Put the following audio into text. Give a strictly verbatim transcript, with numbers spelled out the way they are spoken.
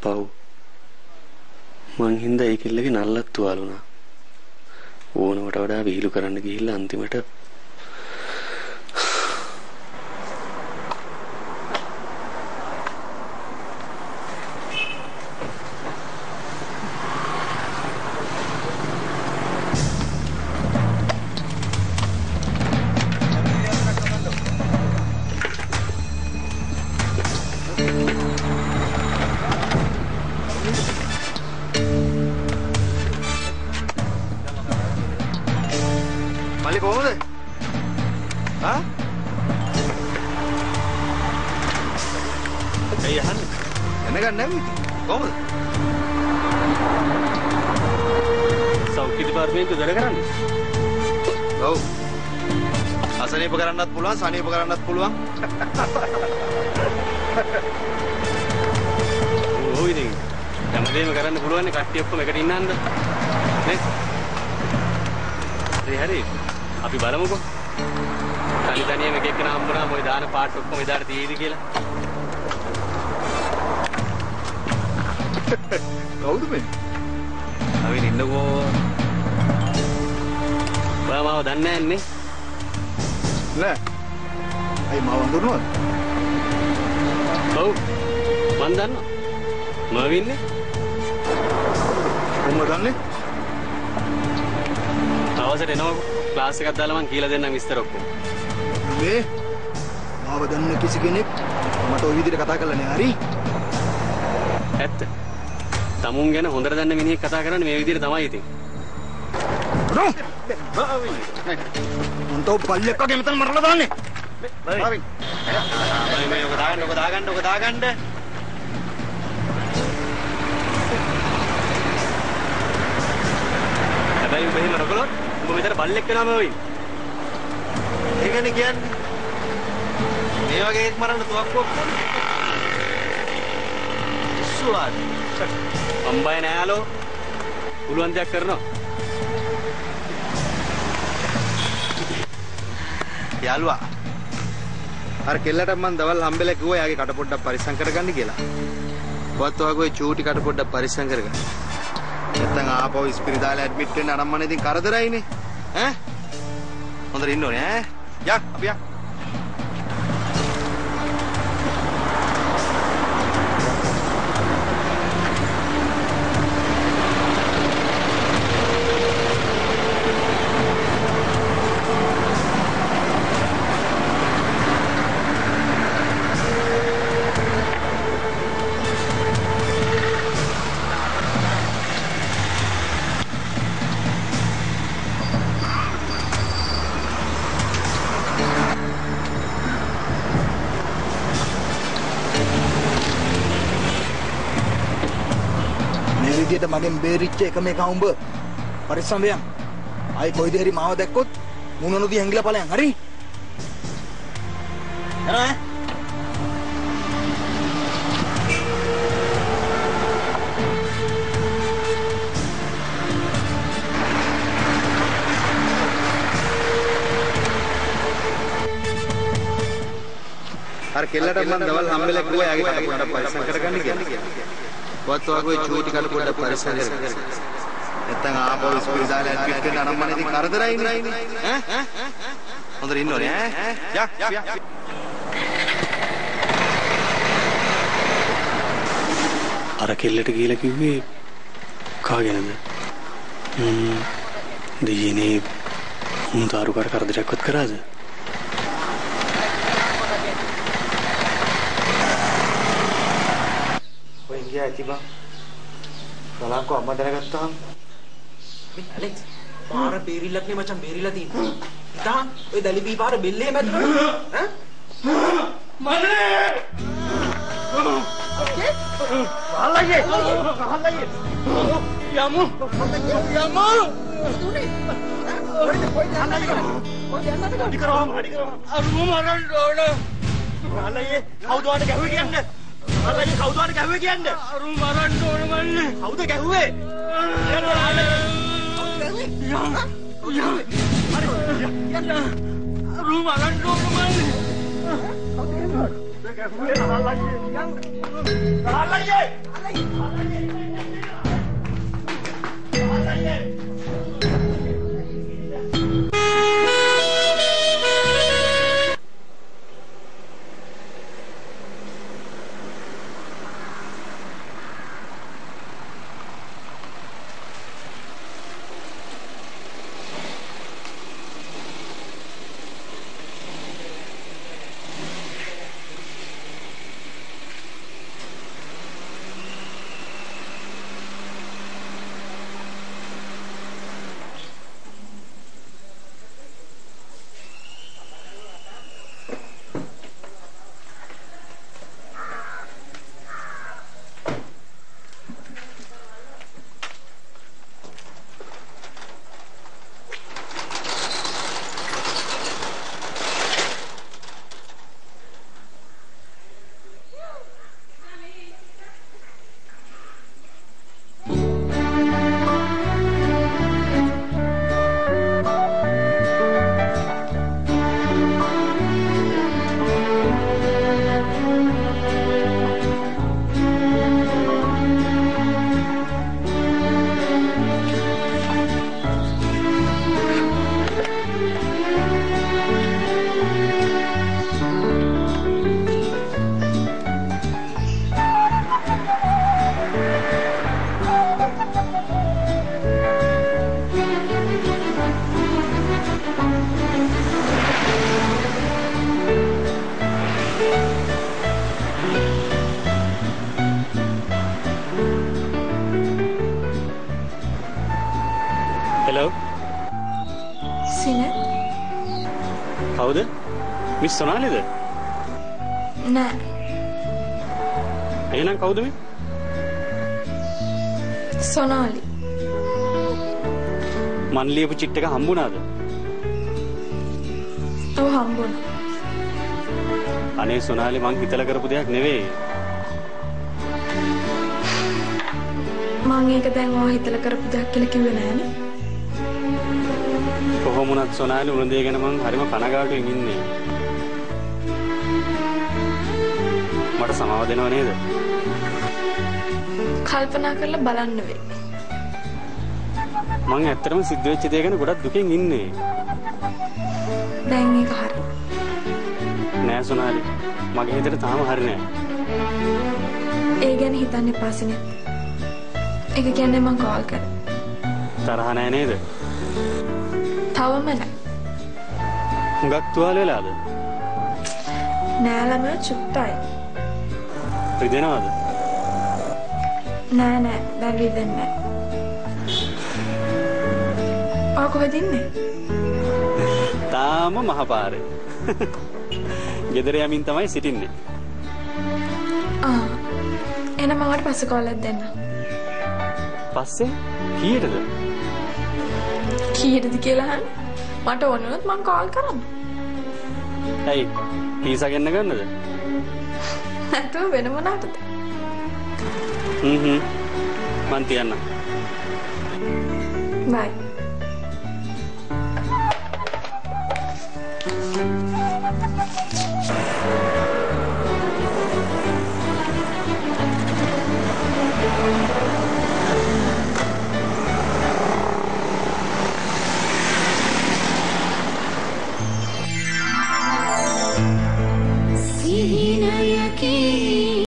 පව්. මං හින්දා ඒ කෙල්ලගේ නල්ලත් තුවාලුණා. ඕනකට වඩා විහිළු කරන්න ගිහිල්ලා අන්තිමට සනීප කරන්නත් පුළුවන්. ඔය ඉතින් හැමදේම කරන්න පුළුවන් නේ කට්ටිය ඔක්කොම එකට ඉන්නන්ද නේ? හරි හරි අපි බලමුකෝ. තනි තනියම එක එක්කන හම්බුනාම ඔය දාන පාට ඔක්කොම එදාට තියෙයිද කියලා. කවුද මේ? අපි ඉන්නකෝ. බා මාව දන්නේ නැන්නේ. නෑ. අයි මාව හඳුනනවද? ඔව්. මන් දන්නවා. මාව ඉන්නේ. කොහොමද දන්නේ? තවසට එනවා ක්ලාස් එකක් දාලා මං කියලා දෙන්නම් විස්තර ඔක්කොම. මේ මාව දන්න කිසි කෙනෙක් මට ওই විදිහට කතා කරලා නෑ හරි? ඇත්ත. තමුන් ගැන හොඳට දන්න මිනිහෙක් කතා කරන්නේ මේ විදිහට තමයි ඉතින්. උන්ට පල්ලෙක් වගේ මෙතන මරලා දාන්නේ. බයි. බයි මේ ඔක දාගන්න ඔක දාගන්න ඔක දාගන්න. හැබැයි උඹ එහෙම නොකළොත් උඹ මෙතන බල්ලෙක් වෙනාම වෙයි. ඒකනේ කියන්නේ. මේ වගේ එක් මරන්න තුවක්කුවක් කරන්න. ඉස්සුවාද. අම්බය නෑලෝ. පුළුවන් දෙයක් කරනවා. යාළුවා අර කෙල්ලට මම දවල් හම්බෙලා කිව්වා යාගේ කට පොඩ්ඩක් පරිස්සම් කරගන්න කියලා. ඔයත් ඔයගේ චූටි කට පොඩ්ඩක් පරිස්සම් කරගන්න. නැත්තම් ආපහු ඉස්පිරිතාලේ ඇඩ්මිට් වෙන්න අනම්මන ඉතින් කරදරයිනේ. ඈ? හොඳට ඉන්න ඕනේ ඈ. යා අපි යා. විදියට මගෙන් බේරිච්ච එකම එක උඹ පරිස්සම් වෙයන්. ආයි කොයිද හරි මාව දැක්කොත් මුණ නොදී හැංගිලා ඵලයන් හරි. යනවා ඈ. අර කෙල්ලට මම දවල් හම්බෙලා කිව්වා යාගේ කට පොඩ්ඩක් පරිස්සම් කරගන්න කියලා. ඔයත් ඔයගේ චූටි කට පොඩ්ඩක් පරිස්සම් කරගන්න. නැත්තම් ආපහු ඉස්පිරිතාලේ ඇඩ්මිට් වෙන්න අනම්මන ඉතින් කරදරයිනේ. ඈ? හොඳට ඉන්න ඕනේ ඈ. යා යා. අර කෙල්ලට කියලා කිව්වේ කාගෙනද? හ්ම්. දෙයනේ උන්තාරු කර කරදරයක්වත් කරාද? ඇති බං කලංකෝ අම්මා දැනගත්තාම මේ ඇලෙක්ස් පාර බේරිල්ලක් නේ මචං බේරිලා තියෙන්නේ. ඉතින් ඔය දලිපී පාර බෙල්ලේ මැදට ඈ මනේ ගහලයේ ගහලයේ යමු යමු දුනේ ඔය කොයි යන්නද ඔය යන්නද අඩි කරා අඩි කරා අරු මරන්න ඕන ගහලයේ කවුද වඩ ගැහුවේ කියන්නේ අල්ලයි කවුද ගැහුවේ කියන්නේ? අරු මරන්න ඕන මන්නේ. කවුද ගැහුවේ? යන්න ආල. කවුද ගැහුවේ? යන්න. හරි. යන්න. අරු මරන්න ඕන මන්නේ. කවුද ගැහුවේ? ගැහුවේ අල්ලයි. යන්න. අල්ලයි. Hello. Sina? Kawuda? Miss Sonalida? Nෑ. එහෙනම් කවුද මේ? Sonali. මන් ලියපු චිට් එක හම්බුණාද? ඔව් හම්බුණා. අනේ සොනාලි මං හිතලා කරපු දෙයක් නෙවෙයි. මං ඒක දැන් ඔයා හිතලා කරපු දෙයක් කියලා කිව්වේ නෑනේ. කොහොම වුණත් සොනාලි උනන්දේ ගැන මං හරිම කනගාටුවෙන් ඉන්නේ. මට සමාව දෙනව නේද? කල්පනා කරලා බලන්න වෙයි. මං ඇත්තටම සිද්ධ වෙච්ච දේ ගැන ගොඩක් දුකෙන් ඉන්නේ. දැන් ඒක හරි. නෑ සොනාලි මගේ හිතට තාම හරි නෑ. ඒ ගැන හිතන්න එපා සිනේ. ඒක කියන්නේ මං කෝල් කරා. තරහ නෑ නේද? තවම නෑ. හුඟක් තුවාල වෙලාද? නෑ ළමයා චුට්ටයි. රිදෙනවද? නෑ නෑ දැන් රිදෙන්නේ නෑ. ඔය කොහෙද ඉන්නේ? තාම මහපාරේ. ගෙදර යමින් තමයි සිටින්නේ. ආ එහෙනම් මම වට පස්සේ කෝල් එකක් දෙන්න. පස්සේ කීයටද? කීයටද කියලා අහන්න. මට ඕන වුණොත් මම කෝල් කරන්න. ඇයි? පීසා ගන්න ගන්නද? නැතුව වෙන මොනකටද? හ්ම් හ්ම්. මන් තියන්න. බයි.